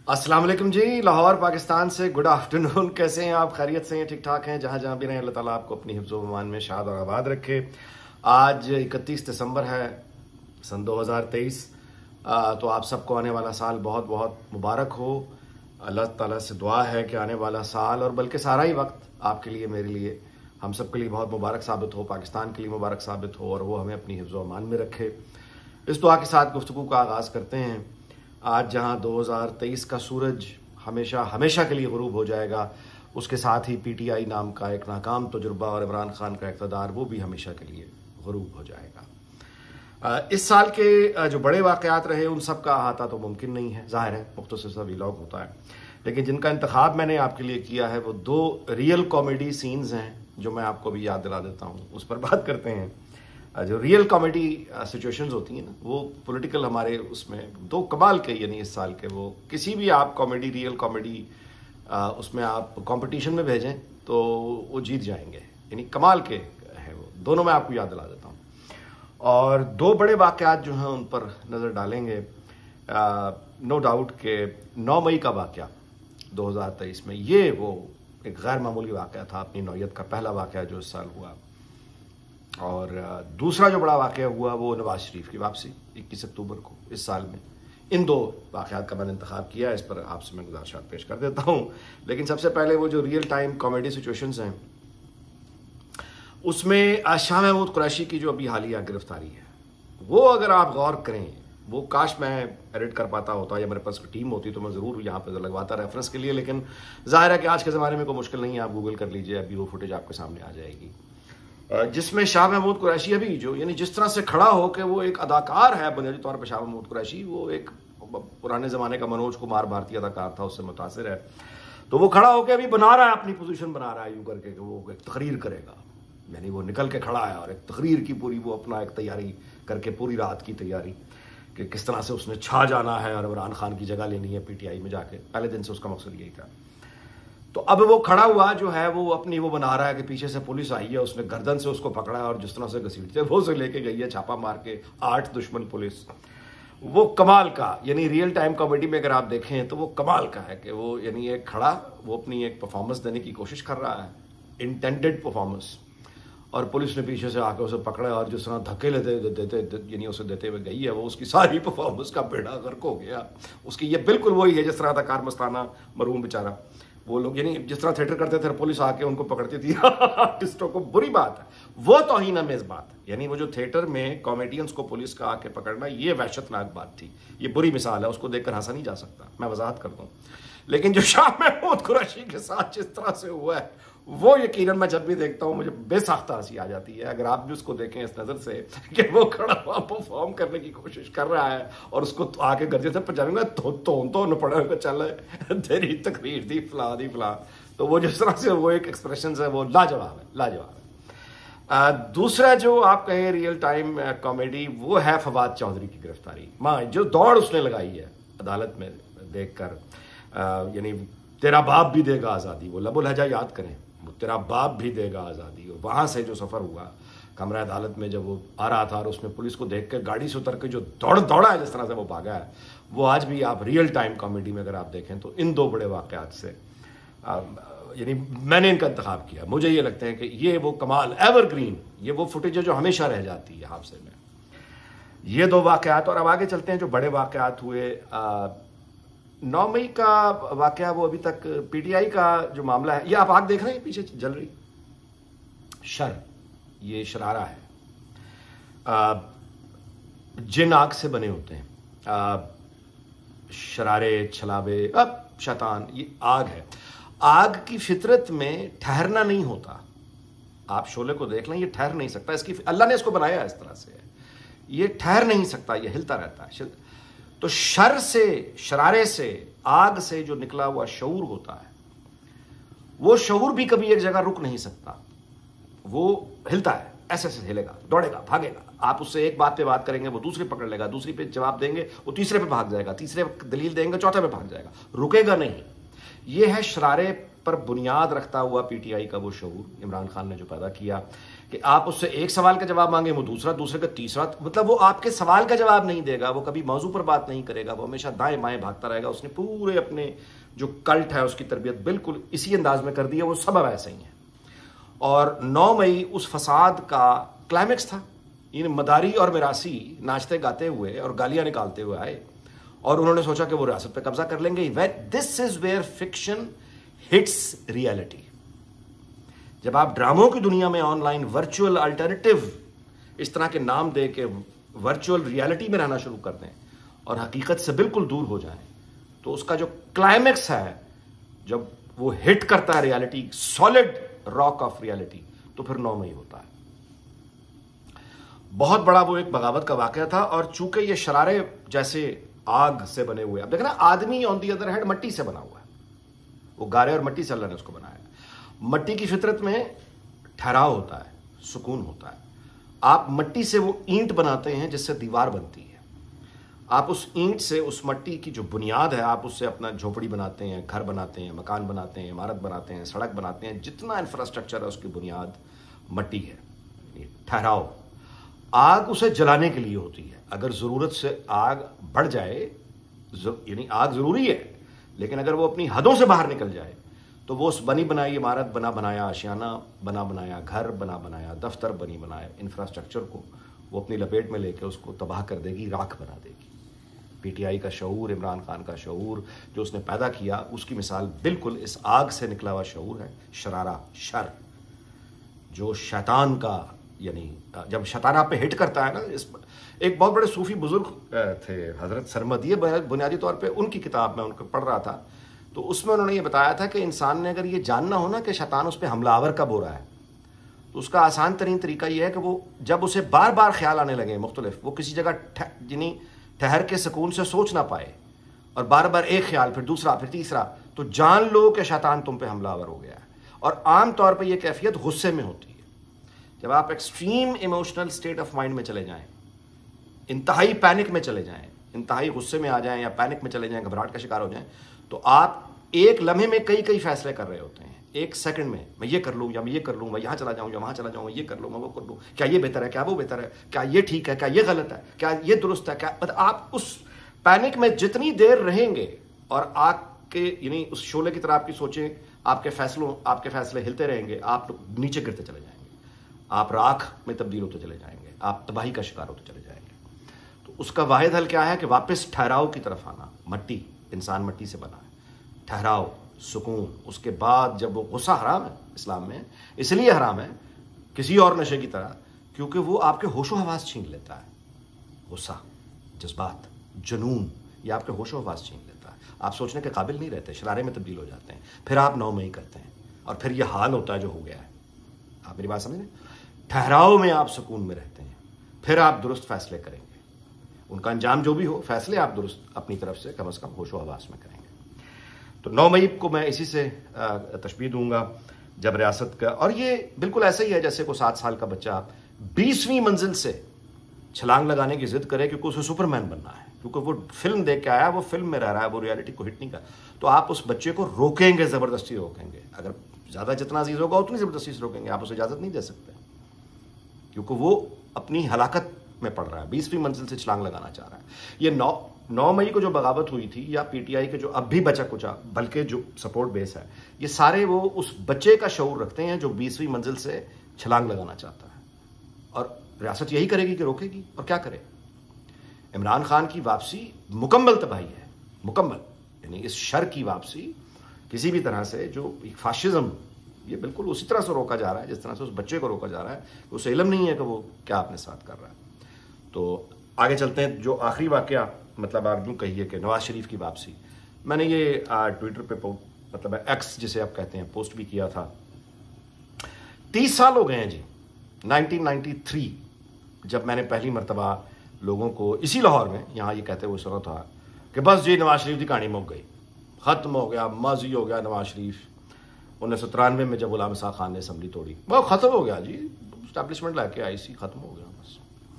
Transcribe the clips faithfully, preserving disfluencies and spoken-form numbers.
अस्सलाम वालेकुम जी, लाहौर पाकिस्तान से गुड आफ्टरनून। कैसे हैं आप? खैरियत से हैं? ठीक ठाक हैं? जहाँ जहाँ भी रहें अल्लाह ताला आपको अपनी हिफ्ज़ व अमान में शाद और आबाद रखे। आज इकतीस दिसंबर है सन दो हज़ार तेईस। तो आप सबको आने वाला साल बहुत बहुत मुबारक हो। अल्लाह ताला से दुआ है कि आने वाला साल और बल्कि सारा ही वक्त आपके लिए, मेरे लिए, हम सब के लिए बहुत मुबारक साबित हो, पाकिस्तान के लिए मुबारक साबित हो और वो हमें अपनी हिफ्ज़ व अमान में रखे। इस दुआ के साथ गुफ्तगू का आगाज़ करते हैं। आज जहां दो हज़ार तेईस का सूरज हमेशा हमेशा के लिए गुरूब हो जाएगा, उसके साथ ही पीटीआई नाम का एक नाकाम तजुर्बा और इमरान खान का इक़्तिदार वो भी हमेशा के लिए गुरूब हो जाएगा। इस साल के जो बड़े वाक़यात रहे उन सब का अहाता तो मुमकिन नहीं है, ज़ाहिर है मुख्तसर सा व्लॉग होता है, लेकिन जिनका इंतखाब मैंने आपके लिए किया है वो दो रियल कॉमेडी सीन्स हैं जो मैं आपको भी याद दिला देता हूँ। उस पर बात करते हैं। जो रियल कॉमेडी सिचुएशंस होती हैं ना, वो पॉलिटिकल हमारे उसमें दो कमाल के, यानी इस साल के, वो किसी भी आप कॉमेडी, रियल कॉमेडी उसमें आप कंपटीशन में भेजें तो वो जीत जाएंगे, यानी कमाल के हैं वो दोनों। मैं आपको याद दिला देता हूँ और दो बड़े वाक़यात जो हैं उन पर नज़र डालेंगे। नो डाउट के नौ मई का वाक़या दो हज़ार तेईस में, ये वो एक गैर मामूली वाक़या था, अपनी नौयत का पहला वाक़या जो इस साल हुआ। और दूसरा जो बड़ा वाक़या हुआ वो नवाज शरीफ की वापसी इक्कीस अक्टूबर को इस साल में। इन दो वाक़यात का मैंने इंतखाब किया, इस पर आपसे मैं गुज़ारिशात पेश कर देता हूँ। लेकिन सबसे पहले वो जो रियल टाइम कॉमेडी सिचुएशंस हैं उसमें शाह महमूद कुरैशी की जो अभी हालिया गिरफ्तारी है, वो अगर आप गौर करें, वो काश मैं एडिट कर पाता होता या मेरे पास टीम होती तो मैं ज़रूर यहाँ पर लगवाता रेफरेंस के लिए, लेकिन ज़ाहिर है कि आज के ज़माने में कोई मुश्किल नहीं है, आप गूगल कर लीजिए, अभी वो फुटेज आपके सामने आ जाएगी, जिसमें शाह महमूद कुरैशी अभी जो, यानी जिस तरह से खड़ा हो कि वो एक अदाकार है बुनियादी तौर पर। शाह महमूद कुरैशी वो एक पुराने ज़माने का मनोज कुमार भारतीय अदाकार था, उससे मुतासिर है। तो वो खड़ा होकर अभी बना रहा है, अपनी पोजीशन बना रहा है यूँ करके कि वो एक तकरीर करेगा, यानी वो निकल के खड़ा है और एक तकरीर की पूरी वो अपना एक तैयारी करके, पूरी रात की तैयारी कि किस तरह से उसने छा जाना है और इमरान खान की जगह लेनी है पीटीआई में जाके। पहले दिन से उसका मकसद यही था। तो अब वो खड़ा हुआ जो है वो अपनी वो बना रहा है कि पीछे से पुलिस आई है, उसने गर्दन से उसको पकड़ा है और जिस तरह से घसीटते वो से लेके गई है छापा मार के, आठ दुश्मन पुलिस। वो कमाल का, यानी रियल टाइम कॉमेडी में अगर आप देखें तो वो कमाल का है कि वो, यानी एक खड़ा वो अपनी एक परफॉर्मेंस देने की कोशिश कर रहा है, इंटेंडेड परफॉर्मेंस, और पुलिस ने पीछे से आके उसे पकड़ा और जिस तरह धक्के लेते देते यानी उसे देते हुए गई है, वो उसकी सारी परफॉर्मेंस का बेड़ा गर्क हो गया उसकी। ये बिल्कुल वही है जिस तरह था कार मस्ताना मरूम बेचारा, वो लोग, यानी जिस तरह थिएटर करते थे पुलिस आके उनको पकड़ती थी आर्टिस्टों को। बुरी बात है, वो तौहीन आमेज़ बात है, यानी वो जो थिएटर में कॉमेडियंस को पुलिस का आके पकड़ना, ये वहशतनाक बात थी, ये बुरी मिसाल है, उसको देखकर हंसा नहीं जा सकता, मैं वजाहत कर दूं। लेकिन जो शाह महमूद कुरैशी के साथ जिस तरह से हुआ है वो यकीनन मैं जब भी देखता हूँ मुझे बेसाख्ता हंसी आ जाती है। अगर आप भी उसको देखें इस नज़र से कि वो खड़ा हुआ परफॉर्म करने की कोशिश कर रहा है और उसको आके गर्जे से पहुंचाऊंगा तो तो तो न पड़ा चल तेरी तकरीर दी फला दी फला। तो वो जिस तरह से वो एक एक्सप्रेशन है वो लाजवाब है, लाजवाब है। दूसरा जो आप कहें रियल टाइम कॉमेडी, वो है फवाद चौधरी की गिरफ्तारी। माँ जो दौड़ उसने लगाई है अदालत में देख कर, यानी तेरा बाप भी देगा आज़ादी, वो लबो लहजा याद करें, वो तेरा बाप भी देगा आज़ादी। और वहाँ से जो सफ़र हुआ कमरा अदालत में, जब वो आ रहा था और उसने पुलिस को देख कर गाड़ी से उतर के जो दौड़ दौड़ा है, जिस तरह से वो भागा है, वो आज भी आप रियल टाइम कॉमेडी में अगर आप देखें तो इन दो बड़े वाक़यात से, यानी मैंने इनका इंतखाब किया। मुझे ये लगता है कि ये वो कमाल एवरग्रीन, ये वो फुटेज है जो हमेशा रह जाती है हादसे में, ये दो वाक़यात। और अब आगे चलते हैं जो बड़े वाक़यात हुए। आ, नौ मई का वाक़या, वो अभी तक पीटीआई का जो मामला है, ये आप आग देख रहे हैं पीछे जल रही, शर, ये शरारा है, आ, जिन आग से बने होते हैं, आ, शरारे, छलावे, अब शैतान, ये आग है। आग की फितरत में ठहरना नहीं होता। आप शोले को देख लें, ये ठहर नहीं सकता, इसकी अल्लाह ने इसको बनाया इस तरह से, ये ठहर नहीं सकता, ये हिलता रहता है। तो शर से, शरारे से, आग से जो निकला हुआ शऊर होता है, वो शऊर भी कभी एक जगह रुक नहीं सकता, वो हिलता है, ऐसे ऐसे हिलेगा, दौड़ेगा, भागेगा। आप उससे एक बात पे बात करेंगे वो दूसरी पकड़ लेगा, दूसरी पे जवाब देंगे वो तीसरे पे भाग जाएगा, तीसरे पे दलील देंगे चौथे पे भाग जाएगा, रुकेगा नहीं। ये है शरारे पर बुनियाद रखता हुआ पीटीआई का वो शऊर, इमरान खान ने जो पैदा किया कि आप उससे एक सवाल का जवाब मांगे वो दूसरा, दूसरे का तीसरा, मतलब वो आपके सवाल का जवाब नहीं देगा, वो कभी मौजू पर बात नहीं करेगा, वो हमेशा दाएं बाएं भागता रहेगा। उसने पूरे अपने जो कल्ट है उसकी तरबियत बिल्कुल इसी अंदाज में कर दी है, वो सब ऐसे ही है। और नौ मई उस फसाद का क्लाइमेक्स था। इन मदारी और मिरासी नाचते गाते हुए और गालियां निकालते हुए आए और उन्होंने सोचा कि वो रियासत पे कब्जा कर लेंगे। This is where fiction hits reality. जब आप ड्रामों की दुनिया में ऑनलाइन वर्चुअल अल्टरनेटिव इस तरह के नाम दे के वर्चुअल रियलिटी में रहना शुरू कर दें और हकीकत से बिल्कुल दूर हो जाएं, तो उसका जो क्लाइमेक्स है जब वो हिट करता है reality, solid rock of reality, तो फिर नौ मई होता है। बहुत बड़ा वो एक बगावत का वाकया था। और चूंकि ये शरारे जैसे आग से बने हुए, अब देखना आदमी ऑन दी अदर हैंड मट्टी से बना हुआ है, वो गारे और मट्टी से अल्लाह ने उसको बनाया। मट्टी की फितरत में ठहराव होता है, सुकून होता है। आप मट्टी से वो ईंट बनाते हैं जिससे दीवार बनती है। आप उस ईंट से, उस मट्टी की जो बुनियाद है, आप उससे अपना झोपड़ी बनाते हैं, घर बनाते हैं, मकान बनाते हैं, इमारत बनाते हैं, सड़क बनाते हैं। जितना इंफ्रास्ट्रक्चर है उसकी बुनियाद मट्टी है, ठहराव। आग उसे जलाने के लिए होती है। अगर ज़रूरत से आग बढ़ जाए, यानी आग ज़रूरी है, लेकिन अगर वो अपनी हदों से बाहर निकल जाए तो वो उस बनी बनाई इमारत, बना बनाया आशियाना, बना बनाया घर, बना बनाया दफ्तर, बनी बनाया इंफ्रास्ट्रक्चर को वो अपनी लपेट में लेकर उसको तबाह कर देगी, राख बना देगी। पीटीआई का शऊर, इमरान खान का शऊर जो उसने पैदा किया, उसकी मिसाल बिल्कुल इस आग से निकला हुआ शऊर है। शरारा, शर, जो शैतान का, यानी जब शैतान आप पे हिट करता है ना। इस एक बहुत बड़े सूफी बुजुर्ग थे हजरत सरमदी, बुनियादी तौर पे उनकी किताब में उनको पढ़ रहा था, तो उसमें उन्होंने ये बताया था कि इंसान ने अगर ये जानना हो ना कि शैतान उस पर हमलावर कब हो रहा है, तो उसका आसान तरीन तरीका ये है कि वो जब उसे बार बार ख्याल आने लगे मुख्तलिफ, वो किसी जगह जिन्हीं ठहर के सुकून से सोच ना पाए और बार बार एक ख्याल, फिर दूसरा, फिर तीसरा, तो जान लो कि शैतान तुम पे हमलावर हो गया है। और आम तौर पे ये कैफियत गुस्से में होती है। जब आप extreme emotional state of mind में चले जाएं, इंतहाई पैनिक में चले जाएं, इंतहाई गुस्से में आ जाएं या पैनिक में चले जाएं, घबराहट का शिकार हो जाएं, तो आप एक लम्हे में कई कई फैसले कर रहे होते हैं। एक सेकंड में मैं ये कर लूँ या मैं ये कर लूँ, मैं यहाँ चला जाऊँ या वहाँ चला जाऊँ, ये कर लूँ, मैं वो कर लूँ, क्या ये बेहतर है, क्या वो बेहतर है, क्या ये ठीक है, क्या ये गलत है, क्या ये दुरुस्त है, क्या, मतलब आप उस पैनिक में जितनी देर रहेंगे और आग के, यानी उस शोले की तरह आपकी सोचें, आपके फैसलों आपके फैसले हिलते रहेंगे, आप नीचे गिरते चले जाएंगे, आप राख में तब्दील होते चले जाएंगे, आप तबाही का शिकार होते चले जाएंगे। तो उसका वाहिद हल क्या है कि वापस ठहराव की तरफ आना। मट्टी, इंसान मट्टी से बना है, ठहराव, सुकून। उसके बाद जब वो गुस्सा हराम है इस्लाम में, इसलिए हराम है किसी और नशे की तरह, क्योंकि वो आपके होशो हवास छीन लेता है। गुस्सा, जज्बात, जुनून, ये आपके होशो हवास छीन लेता है। आप सोचने के काबिल नहीं रहते, शरारे में तब्दील हो जाते हैं। फिर आप नौ मई करते हैं और फिर ये हाल होता है जो हो गया है। आप मेरी बात समझ रहे? ठहराव में आप सुकून में रहते हैं, फिर आप दुरुस्त फैसले करेंगे। उनका अंजाम जो भी हो, फैसले आप दुरुस्त अपनी तरफ से कम से कम होशो हवास में करेंगे। तो नौ मई को मैं इसी से तशबीह दूंगा जब रियासत का, और ये बिल्कुल ऐसा ही है जैसे कोई सात साल का बच्चा बीसवीं मंजिल से छलांग लगाने की जिद करे क्योंकि उसे सुपरमैन बनना है, क्योंकि वो फिल्म देख के आया, वो फिल्म में रह रहा है, वो रियलिटी को हिट नहीं कर। तो आप उस बच्चे को रोकेंगे, ज़बरदस्ती रोकेंगे। अगर ज़्यादा जितना अजीज होगा उतनी ज़बरदस्ती से रोकेंगे। आप उसे इजाज़त नहीं दे सकते क्योंकि वो अपनी हलाकत में पड़ रहा है, बीसवीं मंजिल से छलांग लगाना चाह रहा है। ये नौ नौ मई को जो बगावत हुई थी, या पीटीआई के जो अब भी बचा कुचा बल्कि जो सपोर्ट बेस है, ये सारे वो उस बच्चे का शऊर रखते हैं जो बीसवीं मंजिल से छलांग लगाना चाहता है। और रियासत यही करेगी कि रोकेगी, और क्या करे। इमरान खान की वापसी मुकम्मल तबाही है, मुकम्मल, यानी इस शर की वापसी किसी भी तरह से, जो फाशिज्म, ये बिल्कुल उसी तरह से रोका जा रहा है जिस तरह से उस बच्चे को रोका जा रहा है। उसे इल्म नहीं है कि वो क्या अपने साथ कर रहा है। तो आगे चलते हैं। जो आखिरी वाकया, मतलब आप यूँ कहिए कि नवाज शरीफ की वापसी, मैंने ये ट्विटर पे मतलब एक्स जिसे आप कहते हैं पोस्ट भी किया था। तीस साल हो गए हैं जी, नाइनटीन नाइंटी थ्री जब मैंने पहली मरतबा लोगों को इसी लाहौर में यहाँ ये कहते हुए सुना था कि बस जी नवाज शरीफ की कहानी मुक गई, ख़त्म हो गया, माजी हो गया नवाज शरीफ। उन्नीस सौ तिरानवे में जब गुलाम साहब खान ने असम्बली तोड़ी, वो ख़त्म हो गया जी, स्टैब्लिशमेंट लाके आई सी, ख़त्म हो गया बस।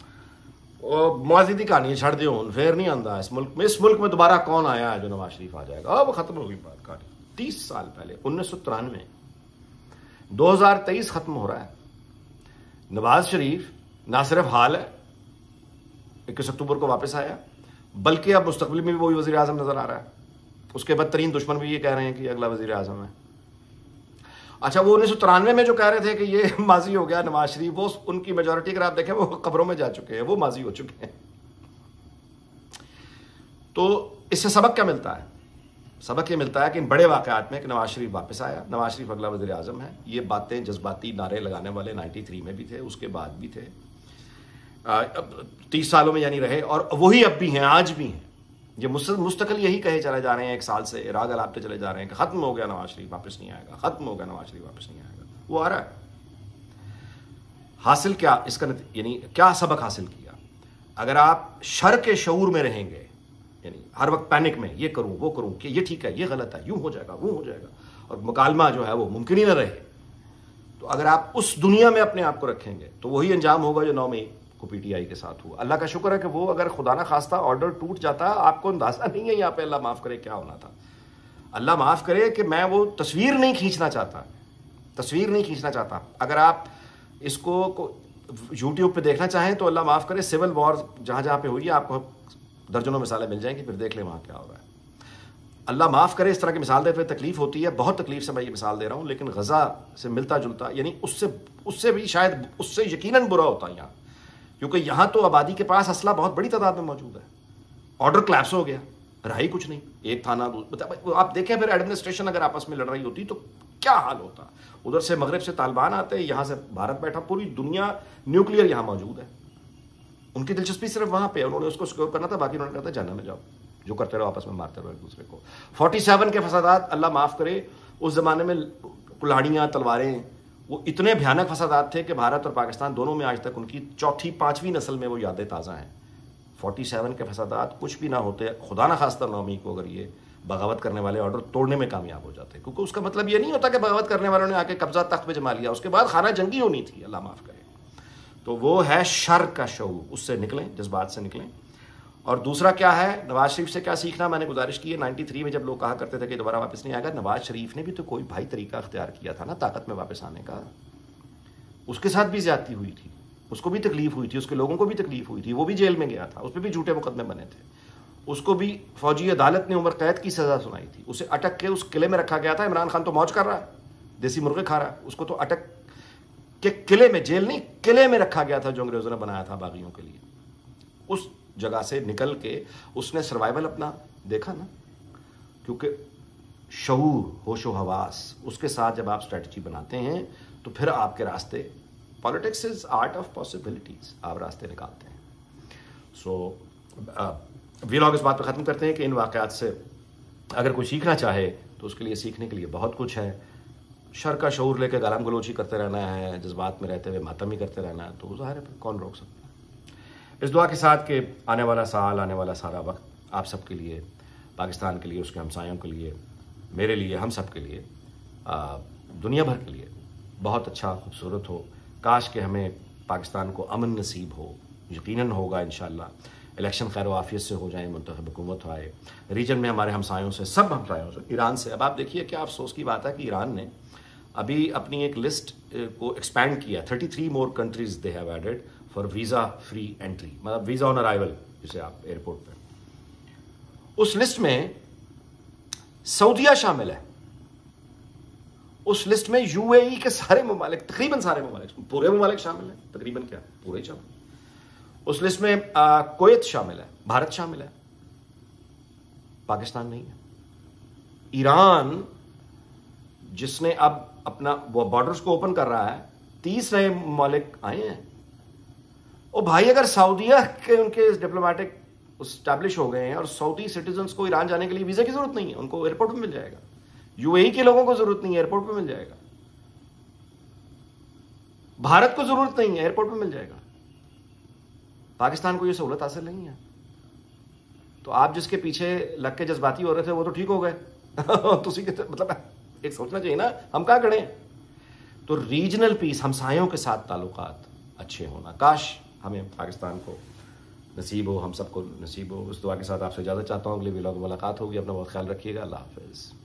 मुआजी की कहानी छड़ दो, फिर नहीं आंदा इस मुल्क में। इस मुल्क में दोबारा कौन आया है जो नवाज शरीफ आ जाएगा? अब खत्म हो गई बात कहानी। तीस साल पहले, उन्नीस सौ तिरानवे, दो हजार तेईस खत्म हो रहा है। नवाज शरीफ ना सिर्फ हाल है इक्कीस अक्टूबर को वापस आया, बल्कि अब मुस्तकबिल में भी वही वज़ीर आज़म नजर आ रहा है। उसके बदतरीन दुश्मन भी ये कह रहे हैं कि अगला वज़ीर आज़म है। अच्छा, वो उन्नीस सौ तिरानवे में जो कह रहे थे कि ये माजी हो गया नवाज शरीफ, वो उनकी मेजोरिटी अगर आप देखें वो कब्रों में जा चुके हैं, वो माजी हो चुके हैं। तो इससे सबक क्या मिलता है? सबक ये मिलता है कि इन बड़े वाक़यात में कि नवाज शरीफ वापस आया, नवाज शरीफ अगला वज़ीर आज़म है। ये बातें जज्बाती नारे लगाने वाले तिरानवे में भी थे, उसके बाद भी थे, तीस सालों में यानी रहे, और वही अब भी हैं, आज भी हैं। ये मुस्तकिल यही कहे चले जा रहे हैं, एक साल से राग अलापते चले जा रहे हैं कि खत्म हो गया नवाज शरीफ वापस नहीं आएगा, खत्म हो गया नवाज शरीफ वापस नहीं आएगा। वो आ रहा है। हासिल क्या इसका, यानी क्या सबक हासिल किया? अगर आप शर के शऊर में रहेंगे, यानी हर वक्त पैनिक में, ये करूं वो करूं कि ये ठीक है ये गलत है, यूं हो जाएगा वो हो जाएगा, और मुकालमा जो है वो मुमकिन ही ना रहे, तो अगर आप उस दुनिया में अपने आप को रखेंगे तो वही अंजाम होगा जो नौ मई को पीटीआई के साथ हुआ। अल्लाह का शुक्र है कि वो अगर खुदा ना खास्ता ऑर्डर टूट जाता, आपको अंदाजा नहीं है यहाँ पे, अल्लाह माफ करे क्या होना था। अल्लाह माफ करे कि मैं वो तस्वीर नहीं खींचना चाहता, तस्वीर नहीं खींचना चाहता। अगर आप इसको यूट्यूब पे देखना चाहें तो अल्लाह माफ करे, सिविल वॉर जहां जहां पे हुई है आपको दर्जनों मिसालें मिल जाएंगी, फिर देख लें वहां क्या हो रहा है। अल्लाह माफ करे, इस तरह की मिसाल देते हुए तकलीफ होती है, बहुत तकलीफ से मैं ये मिसाल दे रहा हूं, लेकिन गजा से मिलता जुलता, यानी उससे उससे भी शायद उससे यकीनन बुरा होता है यहाँ, क्योंकि यहां तो आबादी के पास असला बहुत बड़ी तादाद में मौजूद है। ऑर्डर क्लैप्स हो गया, रहा ही कुछ नहीं, एक थाना, आप देखें फिर एडमिनिस्ट्रेशन अगर आपस में लड़ रही होती तो क्या हाल होता। उधर से मगरब से तालिबान आते हैं, यहां से भारत बैठा, पूरी दुनिया न्यूक्लियर यहां मौजूद है। उनकी दिलचस्पी सिर्फ वहां पे, उन्होंने उसको सिक्योर करना था, बाकी उन्होंने कहा था जाना में जाओ, जो करते रहो आपस में मारते रहो एक दूसरे को। सैंतालीस के फसादात, अल्लाह माफ करे, उस जमाने में कुल्हाड़ियां तलवारें, वो इतने भयानक फसादात थे कि भारत और पाकिस्तान दोनों में आज तक उनकी चौथी पांचवीं नस्ल में वो यादें ताज़ा हैं। सैंतालीस के फसादात कुछ भी ना होते, खुदा ना खास्ता नौ मई को अगर ये बगावत करने वाले ऑर्डर तोड़ने में कामयाब हो जाते, क्योंकि उसका मतलब ये नहीं होता कि बगावत करने वालों ने आके कब्जा तख्त पे जमा लिया, उसके बाद खाना जंगी होनी थी, अल्लाह माफ करे। तो वो है शर का शऊर, उससे निकलें, जज्बात से निकलें। और दूसरा क्या है, नवाज शरीफ से क्या सीखना? मैंने गुजारिश की है, तिरानवे में जब लोग कहा करते थे कि दोबारा वापस नहीं आएगा, नवाज शरीफ ने भी तो कोई भाई तरीका अख्तियार किया था ना ताकत में वापस आने का। उसके साथ भी ज्यादती हुई थी, उसको भी तकलीफ हुई थी, उसके लोगों को भी तकलीफ हुई थी, वो भी जेल में गया था, उस पर भी झूठे मुकदमे बने थे, उसको भी फौजी अदालत ने उम्र कैद की सजा सुनाई थी, उसे अटक के उस किले में रखा गया था। इमरान खान तो मौज कर रहा है, देसी मुर्गे खा रहा है, उसको तो अटक के किले में, जेल नहीं किले में रखा गया था जो अंग्रेजों ने बनाया था बागियों के लिए। उस जगह से निकल के उसने सर्वाइवल अपना देखा ना, क्योंकि शऊर, होशो हवास, उसके साथ जब आप स्ट्रेटजी बनाते हैं तो फिर आपके रास्ते, politics is art of possibilities, आप रास्ते निकालते हैं। सो व्लॉग इस बात पर ख़त्म करते हैं कि इन वाक़यात से अगर कोई सीखना चाहे तो उसके लिए सीखने के लिए बहुत कुछ है। शर का शऊर लेकर गालम गलोची करते रहना है, जज्बात में रहते हुए मातम ही करते रहना है, तो ज़ाहिर है कौन रोक सकता है। इस दुआ के साथ कि आने वाला साल, आने वाला सारा वक्त आप सबके लिए, पाकिस्तान के लिए, उसके हमसायों के लिए, मेरे लिए, हम सब के लिए, आ, दुनिया भर के लिए बहुत अच्छा, खूबसूरत हो। काश कि हमें पाकिस्तान को अमन नसीब हो, यकीनन होगा इंशाअल्लाह। इलेक्शन खैर आफियत से हो जाए, मुंतखब हुकूमत आए, रीजन में हमारे हमसायों से, सब हमसायों से, ईरान से। अब आप देखिए क्या अफसोस की बात है कि ईरान ने अभी अपनी एक लिस्ट को एक्सपैंड किया, thirty three more countries they have added for visa free entry, मतलब वीज़ा ऑन अराइवल जिसे आप एयरपोर्ट पे। उस लिस्ट में सऊदिया शामिल है, उस लिस्ट में यूएई के सारे ममालिक, तकरीबन सारे ममालिक, पूरे ममालिक शामिल हैं, तकरीबन क्या पूरे शामिल। उस लिस्ट में कुवैत शामिल है, भारत शामिल है, पाकिस्तान नहीं है। ईरान जिसने अब अपना वो बॉर्डर्स को ओपन कर रहा है, तीस नए ममालिक आए हैं। ओ भाई, अगर सऊदिया के उनके डिप्लोमेटिक स्टैब्लिश हो गए हैं और सऊदी सिटीजन्स को ईरान जाने के लिए वीजा की जरूरत नहीं है, उनको एयरपोर्ट पे मिल जाएगा। यूएई के लोगों को जरूरत नहीं है, एयरपोर्ट पे मिल जाएगा। भारत को जरूरत नहीं है, एयरपोर्ट पे मिल जाएगा। पाकिस्तान को यह सहूलत हासिल नहीं है। तो आप जिसके पीछे लग के जज्बाती हो रहे थे वो तो ठीक हो गए तुसी के मतलब एक सोचना चाहिए ना, हम क्या करें। तो रीजनल पीस, हमसायों के साथ ताल्लुकात अच्छे होना, काश हमें पाकिस्तान को नसीब हो, हम सबको नसीब हो। उस दुआ के साथ आपसे इजाजत चाहता हूँ। अगले व्लॉग में मुलाकात होगी। अपना बहुत ख्याल रखिएगा। अल्लाह हाफिज़।